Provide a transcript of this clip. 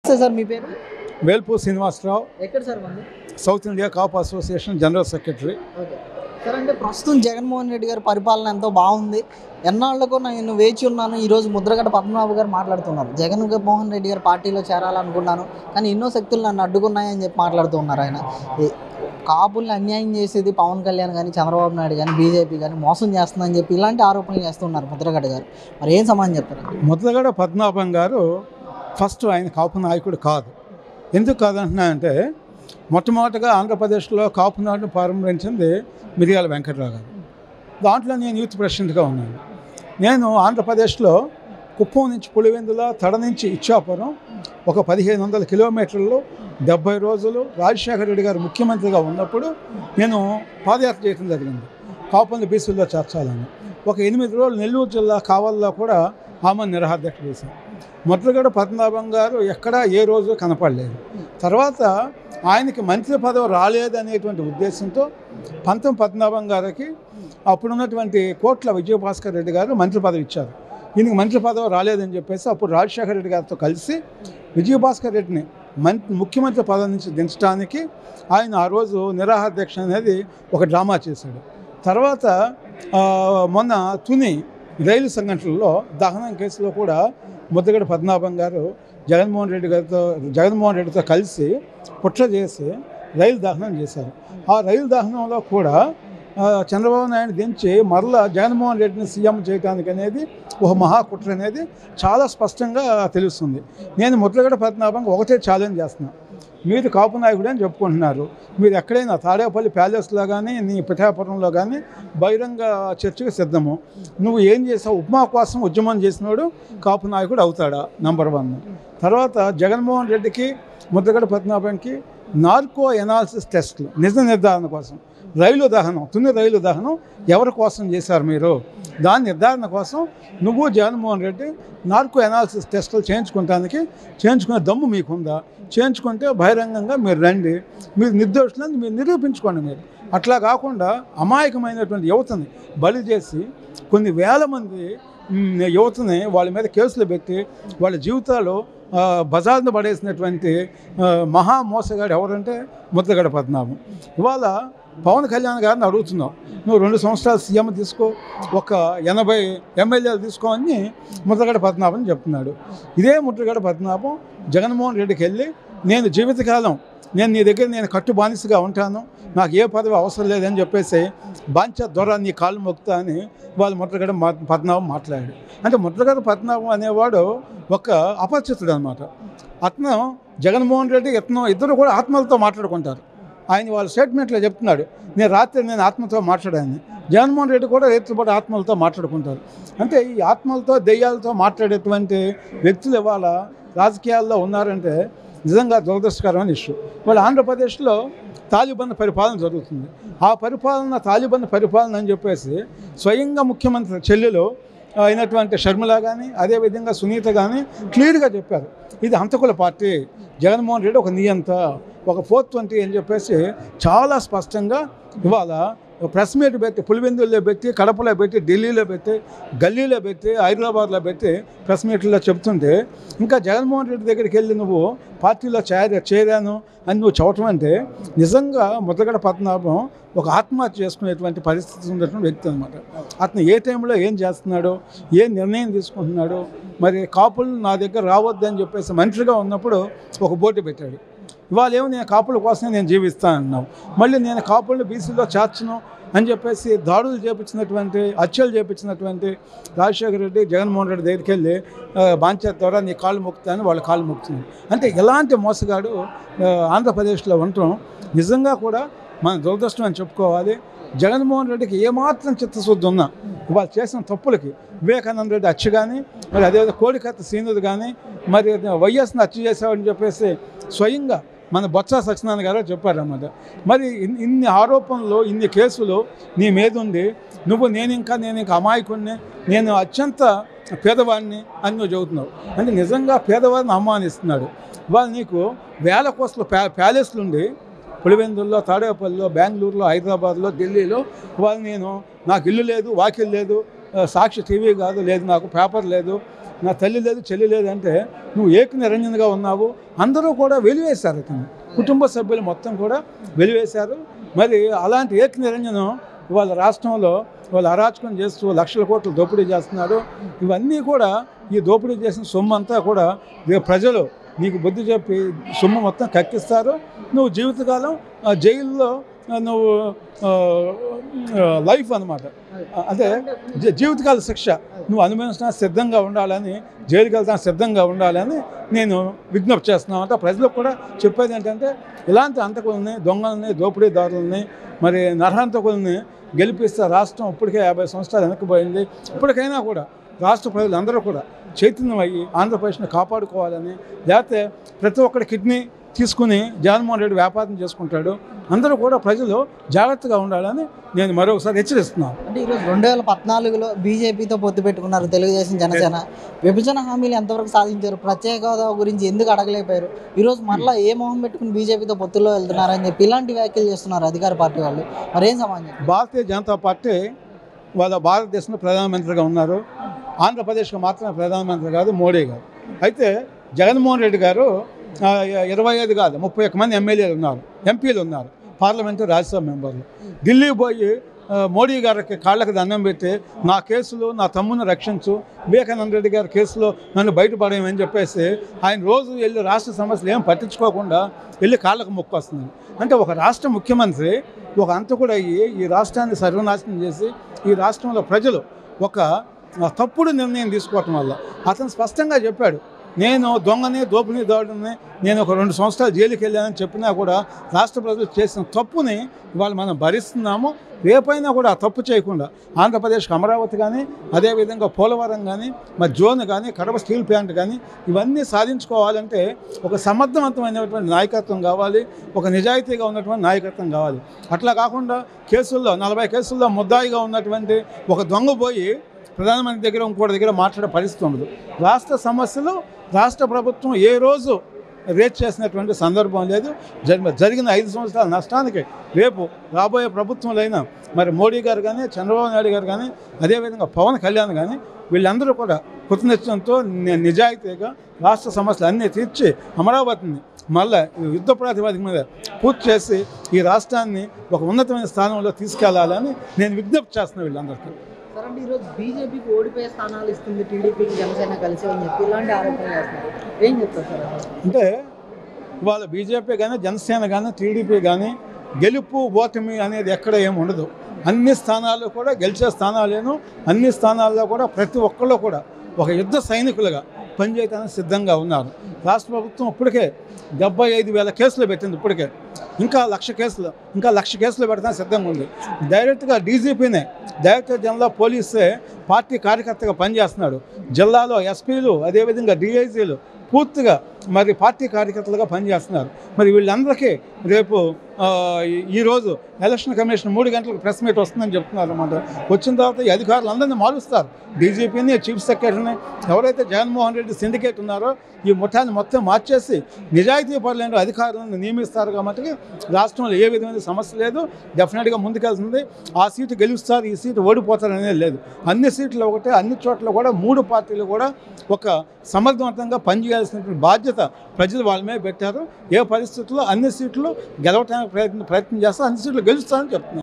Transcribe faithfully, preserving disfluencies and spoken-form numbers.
Sir మీ పేరు? వేల్పూ శ్రీనివాసరావు. ఎక్కడ sir మంది? South India Kapu association general secretary. Okay sir, అంటే ప్రస్తుతం జగన్మోహన్ రెడ్డి గారి పరిపాలన ఎంతో బాగుంది, ఎన్నాళ్లకు నేను వేచి ఉన్నాను. ఈరోజు ముద్రగడ పద్మనాభ గారు మాట్లాడుతున్నారు, జగన్ మోహన్ రెడ్డి గారి పార్టీలో చేరాలనుకున్నాను కానీ ఎన్నో శక్తులు నన్ను అడ్డుకున్నాయని చెప్పి మాట్లాడుతున్నారు. ఆయన కాపుల్ని అన్యాయం చేసేది పవన్ కళ్యాణ్ కానీ చంద్రబాబు నాయుడు కానీ బీజేపీ కానీ మోసం చేస్తుందని చెప్పి ఇలాంటి ఆరోపణలు చేస్తున్నారు ముద్రగడ గారు. మరి ఏం సమాధానం చెప్తారు? ముద్రగడ పద్మనాభం గారు ఫస్ట్ ఆయన కాపు నాయకుడు కాదు. ఎందుకు కాదంటున్నా అంటే మొట్టమొదటిగా ఆంధ్రప్రదేశ్లో కాపు నాడును ప్రారంభించింది మిరియాల వెంకటరావు గారు. దాంట్లో నేను యూత్ ప్రెసిడెంట్గా ఉన్నాను. నేను ఆంధ్రప్రదేశ్లో కుప్పం నుంచి పులివెందుల, తడ నుంచి ఇచ్చాపురం ఒక పదిహేను వందల కిలోమీటర్లు డెబ్బై రోజులు రాజశేఖర రెడ్డి గారు ముఖ్యమంత్రిగా ఉన్నప్పుడు నేను పాదయాత్ర చేయడం జరిగింది, కాపుల్ని బీసీల్లో చేర్చాలని. ఒక ఎనిమిది రోజులు నెల్లూరు జిల్లా కావల్లో కూడా ఆమె నిరాహారదీక్ష చేశాను. ముద్రగడ పద్మనాభం గారు ఎక్కడా ఏ రోజు కనపడలేదు. తర్వాత ఆయనకి మంత్రి పదవి రాలేదనేటువంటి ఉద్దేశంతో పంతం పద్మనాభం గారికి అప్పుడున్నటువంటి కోట్ల విజయభాస్కర్ రెడ్డి గారు మంత్రి పదవి ఇచ్చారు. ఈయనకి మంత్రి పదవి రాలేదని చెప్పేసి అప్పుడు రాజశేఖర రెడ్డి గారితో కలిసి విజయభాస్కర్ రెడ్డిని మంత్రి ముఖ్యమంత్రి పదవి నుంచి దించడానికి ఆయన ఆ రోజు నిరాహార దీక్ష అనేది ఒక డ్రామా చేశాడు. తర్వాత మొన్న తుని రైలు సంఘటనలో దహనం కేసులో కూడా ముద్రగడ పద్మనాభం గారు జగన్మోహన్ రెడ్డి గారితో జగన్మోహన్ రెడ్డితో కలిసి కుట్ర చేసి రైలు దహనం చేశారు. ఆ రైలు దహనంలో కూడా చంద్రబాబు నాయుడు దించి మరలా జగన్మోహన్ రెడ్డిని సీఎం చేయడానికి అనేది ఒక మహాకుట్ర అనేది చాలా స్పష్టంగా తెలుస్తుంది. నేను ముద్రగడ పద్మనాభంగా ఒకటే ఛాలెంజ్ చేస్తున్నాను, మీరు కాపు నాయకుడు అని చెప్పుకుంటున్నారు, మీరు ఎక్కడైనా తాడేపల్లి ప్యాలెస్లో కానీ నీ పిఠాపురంలో కానీ బహిరంగ చర్చకు సిద్ధము. నువ్వు ఏం చేసావు? ఉప్మా కోసం ఉద్యమం చేసినాడు కాపు నాయకుడు అవుతాడా? Number one. తర్వాత జగన్మోహన్ రెడ్డికి ముద్రగడ పద్మనాభంకి నార్కో ఎనాలిసిస్ టెస్టులు నిజ నిర్ధారణ కోసం రైలు దహనం, తుని రైలు దహనం ఎవరి కోసం చేశారు మీరు? దాని నిర్ధారణ కోసం నువ్వు జగన్మోహన్ రెడ్డి నార్కో ఎనాలిసిస్ టెస్టులు చేయించుకోవడానికి చేయించుకునే దమ్ము మీకుందా? చేయించుకుంటే బహిరంగంగా మీరు రండి, మీరు నిర్దోషులని మీరు నిరూపించుకోండి. మీరు అట్లా కాకుండా అమాయకమైనటువంటి యువతని బలి చేసి కొన్ని వేల మంది యువతని వాళ్ళ మీద కేసులు పెట్టి వాళ్ళ జీవితాలు బజార్ను పడేసినటువంటి మహా మోసగాడు ఎవరంటే ముద్రగడ పద్మనాభం. ఇవాళ పవన్ కళ్యాణ్ గారిని అడుగుతున్నావు, నువ్వు రెండు సంవత్సరాలు సీఎం తీసుకో, ఒక ఎనభై ఎమ్మెల్యేలు తీసుకో అని ముద్రగడ పద్మనాభం చెప్తున్నాడు. ఇదే ముద్రగడ పద్మనాభం జగన్మోహన్ రెడ్డికి వెళ్ళి నేను జీవితకాలం నేను నీ దగ్గర నేను కట్టు బానిసగా ఉంటాను, నాకు ఏ పదవి అవసరం లేదని చెప్పేసి బాంచ దొర నీ కాళ్ళు మొక్కుతా అని వాళ్ళు ముద్రగడ పద్మనాభం మాట్లాడాడు. అంటే ముద్రగడ పద్మనాభం అనేవాడు ఒక అపరిచితుడు అనమాట. అతను జగన్మోహన్ రెడ్డి ఇతను ఇద్దరు కూడా ఆత్మలతో మాట్లాడుకుంటారు. ఆయన వాళ్ళ స్టేట్మెంట్లో చెప్తున్నాడు, నేను రాత్రి నేను ఆత్మతో మాట్లాడాను. జగన్మోహన్ రెడ్డి కూడా రైతులపాటు ఆత్మలతో మాట్లాడుకుంటారు. అంటే ఈ ఆత్మలతో దెయ్యాలతో మాట్లాడేటువంటి వ్యక్తులు ఇవాళ రాజకీయాల్లో ఉన్నారంటే నిజంగా దురదృష్టకరమైన ఇష్యూ. వాళ్ళు ఆంధ్రప్రదేశ్లో తాలిబాన్ పరిపాలన జరుగుతుంది. ఆ పరిపాలన తాలిబాన్ పరిపాలన అని చెప్పేసి స్వయంగా ముఖ్యమంత్రి చెల్లెలు అయినటువంటి షర్మిల కానీ అదేవిధంగా సునీత కానీ క్లియర్గా చెప్పారు, ఇది హంతకుల పార్టీ, జగన్మోహన్ రెడ్డి ఒక నియంత, ఒక ఫోర్ ట్వంటీ అని చెప్పేసి చాలా స్పష్టంగా ఇవాళ ప్రెస్ మీట్ పెట్టి పులివెందుల్లో పెట్టి కడపలో పెట్టి ఢిల్లీలో పెట్టి గల్లీలో పెట్టి హైదరాబాద్లో పెట్టి ప్రెస్ మీట్లో చెప్తుంటే ఇంకా జగన్మోహన్ రెడ్డి దగ్గరికి వెళ్ళి నువ్వు పార్టీలో చేరా చేరాను అని నువ్వు చెప్పడం అంటే నిజంగా ముద్రగడ పద్మనాభం ఒక ఆత్మహత్య చేసుకునేటువంటి పరిస్థితి ఉన్నటువంటి వ్యక్తి అనమాట. అతను ఏ టైంలో ఏం చేస్తున్నాడో, ఏ నిర్ణయం తీసుకుంటున్నాడో, మరి కాపులు నా దగ్గర రావద్దని చెప్పేసి మంత్రిగా ఉన్నప్పుడు ఒక బోర్డు పెట్టాడు. ఇవాళ ఏమో నేను కాపుల కోసమే నేను జీవిస్తాను అన్నావు, మళ్ళీ నేను కాపులను బీసీలో చేర్చను అని చెప్పేసి దాడులు చేపించినటువంటి హత్యలు చేపించినటువంటి రాజశేఖర రెడ్డి జగన్మోహన్ రెడ్డి దగ్గరికి వెళ్ళి బాంచర్ ద్వారా నీ కాళ్ళు మొక్కుతాను వాళ్ళ కాళ్ళు మొక్కుతున్నాను. అంటే ఎలాంటి మోసగాడు ఆంధ్రప్రదేశ్లో ఉండటం నిజంగా కూడా మన దురదృష్టం అని చెప్పుకోవాలి. జగన్మోహన్ రెడ్డికి ఏమాత్రం చిత్తశుద్ధి ఉన్నా వాళ్ళు చేసిన తప్పులకి వివేకానంద రెడ్డి హత్య కానీ, మరి అదేవిధంగా కోడికత్త శ్రీనుడు కానీ, మరి వైఎస్ని హత్య చేశామని చెప్పేసి స్వయంగా మన బొత్స సత్యనారాయణ గారు చెప్పారన్నమాట. మరి ఇన్ని ఆరోపణలు ఇన్ని కేసులు నీ మీద ఉంది, నువ్వు నేను ఇంకా నేను ఇంకా అమాయకుడిని, నేను అత్యంత పేదవాడిని అని నువ్వు చెబుతున్నావు. అంటే నిజంగా పేదవాడిని అవమానిస్తున్నాడు. వాళ్ళు నీకు వేల కోట్ల ప్యా ప్యాలెస్లు ఉండి పులివెందుల్లో, తాడేపల్లిలో, బెంగళూరులో, హైదరాబాద్లో, ఢిల్లీలో వాళ్ళు నేను నాకు ఇల్లు లేదు, వాకిల్ లేదు, ఆ, సాక్షి టీవీ కాదు, లేదు నాకు పేపర్ లేదు, నా తల్లి లేదు, చెల్లి లేదు అంటే నువ్వు ఏక నిరంజనగా ఉన్నావు. అందరూ కూడా వెలివేశారు అతను, కుటుంబ సభ్యులు మొత్తం కూడా వెలివేశారు. మరి అలాంటి ఏక నిరంజనం ఇవాళ రాష్ట్రంలో వాళ్ళు అరాచకం చేస్తూ లక్షల కోట్లు దోపిడీ చేస్తున్నారు. ఇవన్నీ కూడా ఈ దోపిడీ చేసిన సొమ్ము అంతా కూడా రేపు ప్రజలు నీకు బుద్ధి చెప్పి సొమ్ము మొత్తం కక్కిస్తారు. నువ్వు జీవితకాలం ఆ, జైల్లో ఆ, నువ్వు ఆ, ఆ, లైఫ్ అనమాట, అదే జీ- జీవితకాల శిక్ష నువ్వు అనుభవించడానికి సిద్ధంగా ఉండాలని, జైలుకి వెళ్తానికి సిద్ధంగా ఉండాలని నేను విజ్ఞప్తి చేస్తున్నాను. అంటే ప్రజలకు కూడా చెప్పేది ఏంటంటే ఇలాంటి అంతకుల్ని, దొంగల్ని, దోపిడీదారులని, మరి నరహంతకుల్ని గెలిపిస్తే రాష్ట్రం ఇప్పటికే యాభై సంవత్సరాలు వెనక్కిపోయింది. ఇప్పటికైనా కూడా రాష్ట్ర ప్రజలందరూ కూడా చైతన్యం అయ్యి ఆంధ్రప్రదేశ్ని కాపాడుకోవాలని, లేకపోతే ప్రతి ఒక్కరి కిడ్నీ తీసుకుని జగన్మోహన్ రెడ్డి వ్యాపారం చేసుకుంటాడు. అందరూ కూడా ప్రజలు జాగ్రత్తగా ఉండాలని నేను మరొకసారి హెచ్చరిస్తున్నాను. అంటే ఈరోజు రెండు వేల పద్నాలుగులో బీజేపీతో పొత్తు పెట్టుకున్నారు తెలుగుదేశం, జనసేన. విభజన హామీలు ఎంతవరకు సాధించారు? ప్రత్యేక హోదా గురించి ఎందుకు అడగలేకపోయారు? ఈరోజు మరలా ఏ మొహం పెట్టుకుని బీజేపీతో పొత్తుల్లో వెళ్తున్నారని చెప్పి ఇలాంటి వ్యాఖ్యలు చేస్తున్నారు అధికార పార్టీ వాళ్ళు. మరేం సమాధానం? భారతీయ జనతా పార్టీ వాళ్ళ భారతదేశంలో ప్రధానమంత్రిగా ఉన్నారు. ఆంధ్రప్రదేశ్లో మాత్రమే ప్రధానమంత్రి కాదు, మోడీ గారు. అయితే జగన్మోహన్ రెడ్డి గారు ఆ, ఇరవై ఐదు కాదు ముప్పై ఒక్క మంది ఎమ్మెల్యేలు ఉన్నారు, ఎంపీలు ఉన్నారు, పార్లమెంటు రాజ్యసభ మెంబర్లు. ఢిల్లీ పోయి ఆ, మోడీ గారికి కాళ్ళకి దండం పెట్టి నా కేసులో నా తమ్ముని రక్షించు, వివేకానంద రెడ్డి గారి కేసులో నన్ను బయటపడేయమని చెప్పేసి ఆయన రోజు వెళ్ళి రాష్ట్ర సమస్యలు ఏం పట్టించుకోకుండా వెళ్ళి కాళ్ళకు మొక్కు వస్తుంది. అంటే ఒక రాష్ట్ర ముఖ్యమంత్రి ఒక అంతకుడు అయ్యి ఈ రాష్ట్రాన్ని సర్వనాశనం చేసి ఈ రాష్ట్రంలో ప్రజలు ఒక ఆ, తప్పుడు నిర్ణయం తీసుకోవటం వల్ల అతను స్పష్టంగా చెప్పాడు, నేను దొంగని, దోపిడీ దాడుని, నేను ఒక రెండు సంవత్సరాలు జైలుకి వెళ్ళానని చెప్పినా కూడా రాష్ట్ర ప్రజలు చేసిన తప్పుని ఇవాళ మనం భరిస్తున్నాము. రేపైనా కూడా ఆ తప్పు చేయకుండా ఆంధ్రప్రదేశ్కి అమరావతి కానీ, అదేవిధంగా పోలవరం కానీ, మరి జోన్ కానీ, కడప స్టీల్ ప్లాంట్ కానీ ఇవన్నీ సాధించుకోవాలంటే ఒక సమర్థవంతమైనటువంటి నాయకత్వం కావాలి, ఒక నిజాయితీగా ఉన్నటువంటి నాయకత్వం కావాలి. అట్లా కాకుండా కేసుల్లో నలభై కేసుల్లో ముద్దాయిగా ఉన్నటువంటి ఒక దొంగ పోయి ప్రధానమంత్రి దగ్గర ఇంకోటి దగ్గర మాట్లాడే పరిస్థితి ఉండదు. రాష్ట్ర సమస్యలు రాష్ట్ర ప్రభుత్వం ఏ రోజు రేట్ చేసినటువంటి సందర్భం లేదు. జరి జరిగిన ఐదు సంవత్సరాల నష్టానికి రేపు రాబోయే ప్రభుత్వంలో మరి మోడీ గారు కానీ, చంద్రబాబు నాయుడు గారు కానీ, అదేవిధంగా పవన్ కళ్యాణ్ కానీ వీళ్ళందరూ కూడా కృతనిశ్చయంతో నిజాయితీగా రాష్ట్ర సమస్యలు అన్నీ తీర్చి అమరావతిని మళ్ళీ యుద్ధ ప్రాతిపదిక మీద పూర్తి చేసి ఈ రాష్ట్రాన్ని ఒక ఉన్నతమైన స్థానంలో తీసుకెళ్లాలని నేను విజ్ఞప్తి చేస్తున్నాను వీళ్ళందరికీ. సరే అంటే ఈరోజు బీజేపీకి ఓడిపోయే స్థానాలు ఇస్తుంది టీడీపీకి, జనసేన కలిసి అని చెప్పి ఇలాంటి ఆరోపణలు చేస్తున్నారు. ఏం చెప్తారు సార్? అంటే ఇవాళ బీజేపీ కానీ, జనసేన కానీ, టీడీపీ కానీ గెలుపు ఓటమి అనేది ఎక్కడ ఏమి ఉండదు. అన్ని స్థానాల్లో కూడా గెలిచే స్థానాలేను, అన్ని స్థానాల్లో కూడా ప్రతి ఒక్కళ్ళు కూడా ఒక యుద్ధ సైనికులుగా పనిచేయడానికి సిద్ధంగా ఉన్నారు. రాష్ట్ర ప్రభుత్వం ఇప్పటికే డెబ్బై ఐదు వేల కేసులు పెట్టింది. ఇప్పటికే ఇంకా లక్ష కేసులు ఇంకా లక్ష కేసులు పెడతానికి సిద్ధంగా ఉంది. డైరెక్ట్గా డీజీపీనే, డైరెక్టర్ జనరల్ పోలీసే పార్టీ కార్యకర్తగా పనిచేస్తున్నాడు. జిల్లాలో ఎస్పీలు, అదేవిధంగా డిఐజీలు పూర్తిగా మరి పార్టీ కార్యకర్తలుగా పనిచేస్తున్నారు. మరి వీళ్ళందరికీ రేపు ఈరోజు ఎలక్షన్ కమిషన్ మూడు గంటలకు ప్రెస్ మీట్ వస్తుందని చెప్తున్నారు అన్నమాట. వచ్చిన తర్వాత ఈ అధికారులు అందరినీ మారుస్తారు. డీజీపీని, చీఫ్ సెక్రటరీని, ఎవరైతే జగన్మోహన్ రెడ్డి సిండికేట్ ఉన్నారో ఈ ముఠాన్ని మొత్తం మార్చేసి నిజాయితీ పరులైన అధికారులను నియమిస్తారు. కాబట్టి రాష్ట్రంలో ఏ విధమైన సమస్య లేదు, డెఫినెట్గా ముందుకెళ్తుంది. ఆ సీటు గెలుస్తారు, ఈ సీటు ఓడిపోతారు అనేది లేదు. అన్ని సీట్లు ఒకటే, అన్ని చోట్ల కూడా మూడు పార్టీలు కూడా ఒక సమర్థవంతంగా పనిచేయాల్సినటువంటి బాధ్యత ప్రజలు వాళ్ళ మీద పెట్టారు. ఏ పరిస్థితుల్లో అన్ని సీట్లు గెలవడానికి ప్రయత్నం ప్రయత్నం చేస్తారు, అన్ని సీట్లు గెలుస్తారని చెప్తున్నారు.